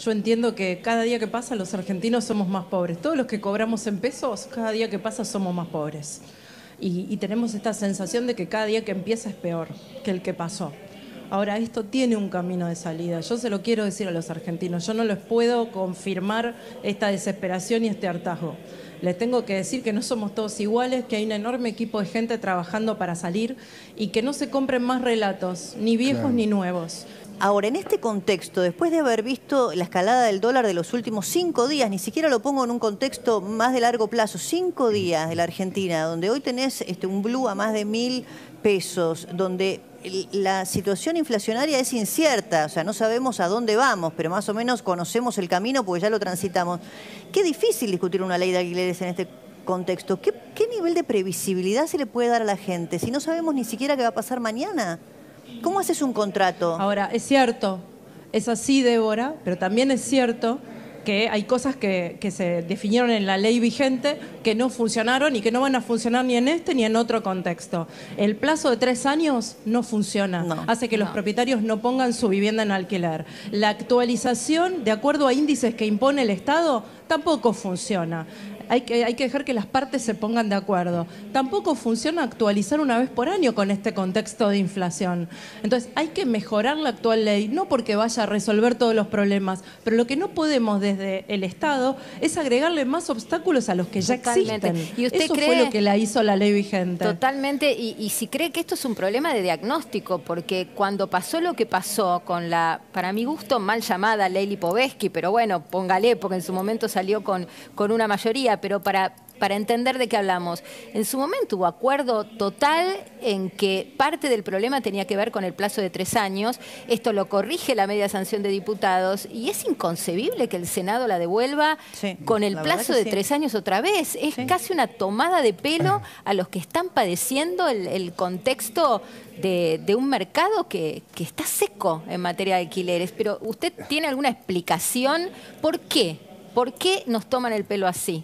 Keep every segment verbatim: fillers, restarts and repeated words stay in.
Yo entiendo que cada día que pasa los argentinos somos más pobres. Todos los que cobramos en pesos, cada día que pasa somos más pobres. Y, y tenemos esta sensación de que cada día que empieza es peor que el que pasó. Ahora, esto tiene un camino de salida. Yo se lo quiero decir a los argentinos. Yo no les puedo confirmar esta desesperación y este hartazgo. Les tengo que decir que no somos todos iguales, que hay un enorme equipo de gente trabajando para salir y que no se compren más relatos, ni viejos claro. ni nuevos. Ahora, en este contexto, después de haber visto la escalada del dólar de los últimos cinco días, ni siquiera lo pongo en un contexto más de largo plazo, cinco días de la Argentina, donde hoy tenés este, un blue a más de mil pesos, donde la situación inflacionaria es incierta, o sea, no sabemos a dónde vamos, pero más o menos conocemos el camino porque ya lo transitamos. Qué difícil discutir una ley de alquileres en este contexto. ¿Qué, qué nivel de previsibilidad se le puede dar a la gente si no sabemos ni siquiera qué va a pasar mañana? ¿Cómo haces un contrato? Ahora, es cierto, es así, Débora, pero también es cierto que hay cosas que, que se definieron en la ley vigente que no funcionaron y que no van a funcionar ni en este ni en otro contexto. El plazo de tres años no funciona, no, hace que no. los propietarios no pongan su vivienda en alquiler. La actualización, de acuerdo a índices que impone el Estado, tampoco funciona. Hay que, hay que dejar que las partes se pongan de acuerdo. Tampoco funciona actualizar una vez por año con este contexto de inflación. Entonces hay que mejorar la actual ley, no porque vaya a resolver todos los problemas, pero lo que no podemos desde el Estado es agregarle más obstáculos a los que ya Totalmente. existen. ¿Y usted Eso cree... fue lo que la hizo la ley vigente. Totalmente, y, y si cree que esto es un problema de diagnóstico, porque cuando pasó lo que pasó con la, para mi gusto, mal llamada ley Lipovetsky, pero bueno, póngale, porque en su momento salió con, con una mayoría, pero para, para entender de qué hablamos. En su momento hubo acuerdo total en que parte del problema tenía que ver con el plazo de tres años. Esto lo corrige la media sanción de diputados y es inconcebible que el Senado la devuelva sí, con el plazo de sí. tres años otra vez. Es sí. casi una tomada de pelo a los que están padeciendo el, el contexto de, de un mercado que, que está seco en materia de alquileres. Pero ¿usted tiene alguna explicación? ¿Por qué? ¿Por qué nos toman el pelo así?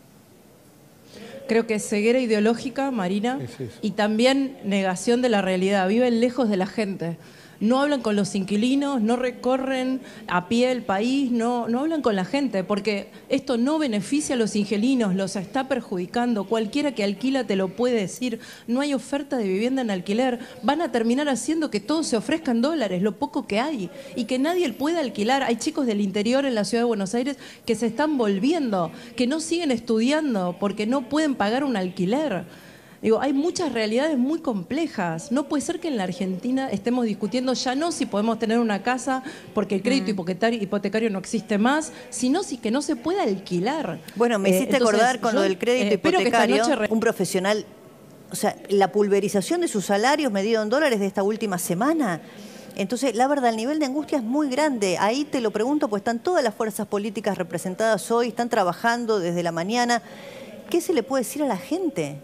Creo que es ceguera ideológica, Marina, es eso. Y también negación de la realidad. Viven lejos de la gente. No hablan con los inquilinos, no recorren a pie el país, no, no hablan con la gente, porque esto no beneficia a los inquilinos, los está perjudicando. Cualquiera que alquila te lo puede decir. No hay oferta de vivienda en alquiler. Van a terminar haciendo que todo se ofrezca en dólares, lo poco que hay, y que nadie pueda alquilar. Hay chicos del interior en la ciudad de Buenos Aires que se están volviendo, que no siguen estudiando porque no pueden pagar un alquiler. Digo, hay muchas realidades muy complejas. No puede ser que en la Argentina estemos discutiendo ya no si podemos tener una casa porque el crédito hipotecario, hipotecario no existe más, sino si que no se puede alquilar. Bueno, me hiciste eh, entonces, acordar con yo, lo del crédito eh, hipotecario, un profesional, o sea, la pulverización de sus salarios medido en dólares de esta última semana. Entonces, la verdad, el nivel de angustia es muy grande. Ahí te lo pregunto, pues están todas las fuerzas políticas representadas hoy, están trabajando desde la mañana. ¿Qué se le puede decir a la gente?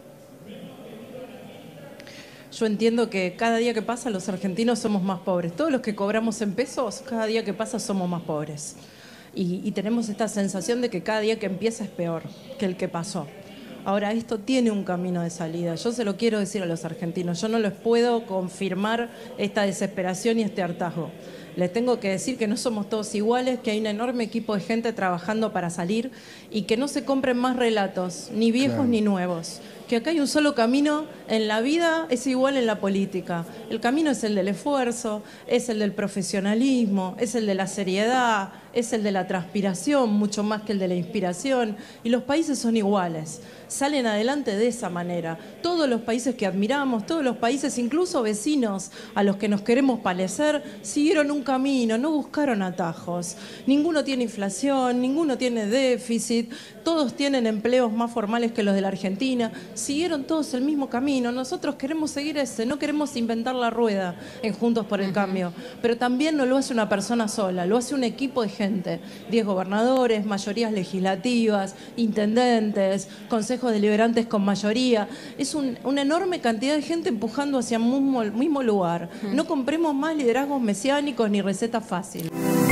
Yo entiendo que cada día que pasa los argentinos somos más pobres. Todos los que cobramos en pesos, cada día que pasa somos más pobres. Y, y tenemos esta sensación de que cada día que empieza es peor que el que pasó. Ahora, esto tiene un camino de salida. Yo se lo quiero decir a los argentinos. Yo no les puedo confirmar esta desesperación y este hartazgo. Les tengo que decir que no somos todos iguales, que hay un enorme equipo de gente trabajando para salir y que no se compren más relatos, ni viejos claro. ni nuevos. Que acá hay un solo camino en la vida, es igual en la política. El camino es el del esfuerzo, es el del profesionalismo, es el de la seriedad, es el de la transpiración, mucho más que el de la inspiración. Y los países son iguales, salen adelante de esa manera. Todos los países que admiramos, todos los países, incluso vecinos a los que nos queremos parecer, siguieron un camino, no buscaron atajos. Ninguno tiene inflación, ninguno tiene déficit, todos tienen empleos más formales que los de la Argentina. Siguieron todos el mismo camino. Nosotros queremos seguir ese, no queremos inventar la rueda en Juntos por el Cambio. Pero también no lo hace una persona sola, lo hace un equipo de gente. Diez gobernadores, mayorías legislativas, intendentes, consejos deliberantes con mayoría. Es un, una enorme cantidad de gente empujando hacia un mismo, mismo lugar. No compremos más liderazgos mesiánicos ni recetas fáciles.